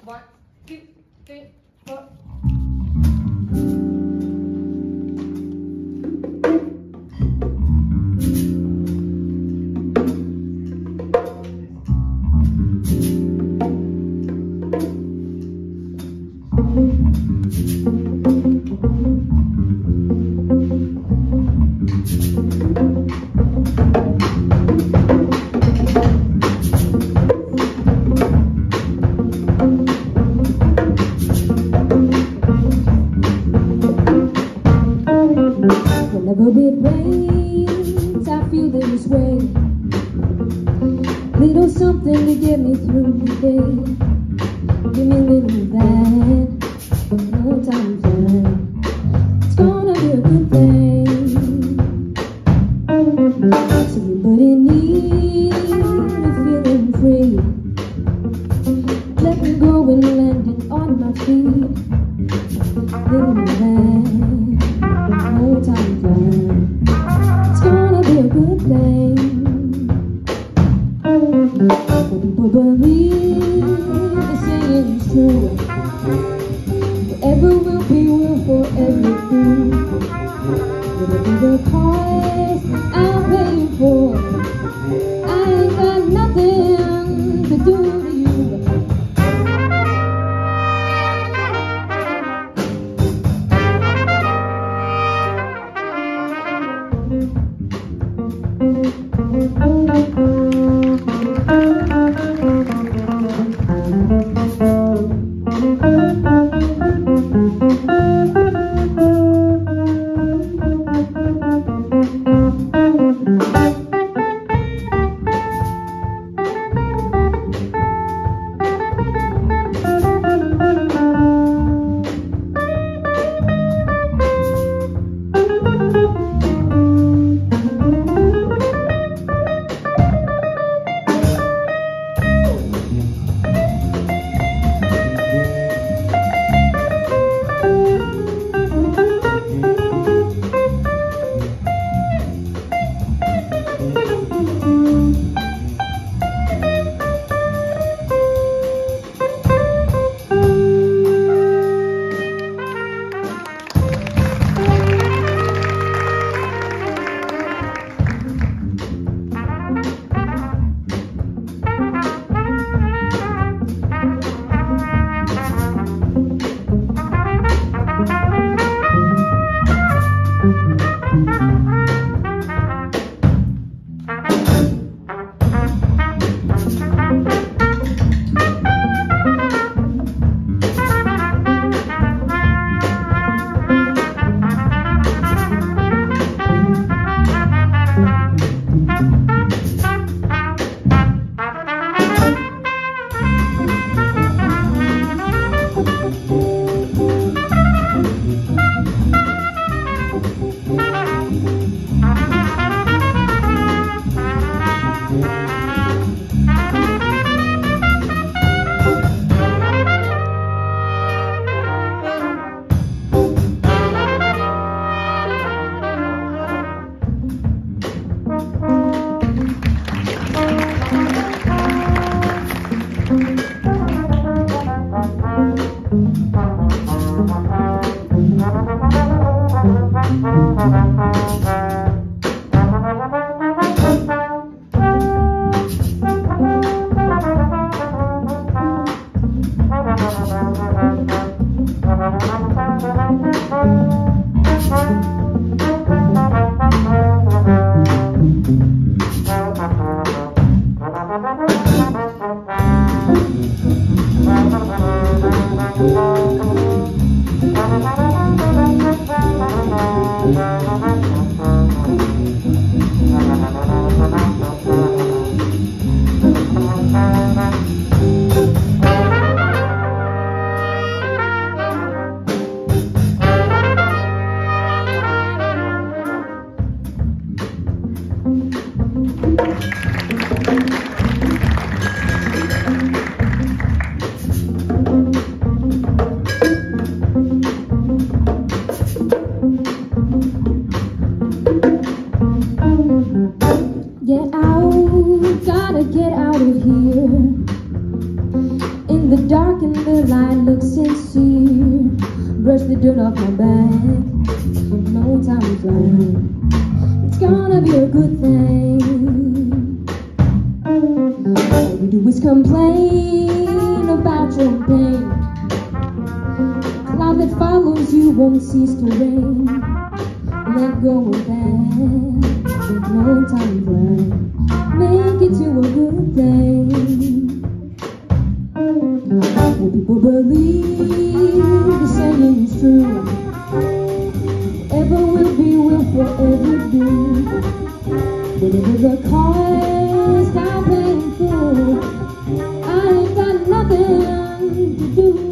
1, 2, 3, 4. Whenever it rains, I feel this way. Little something to get me through the day. Give me a little of that, no time flying. It's gonna be a good thing. So anybody need me feeling free? Let me go and landing on my feet. Little of that, no time flying. It's gonna be a good thing. For people believe the saying's true. Whatever will be will forever be. It'll be the price I'm paying for. I ain't got nothing to do to you. the dirt off my back. No time flat. It's gonna be a good thing. All you do is complain about your pain. Cloud that follows you won't cease to rain. Let go of that. No time flat. Make it to a good thing. Will people believe the saying is true? Whatever will be will forever be. Whatever the cost I'm paying for, I ain't got nothing to do.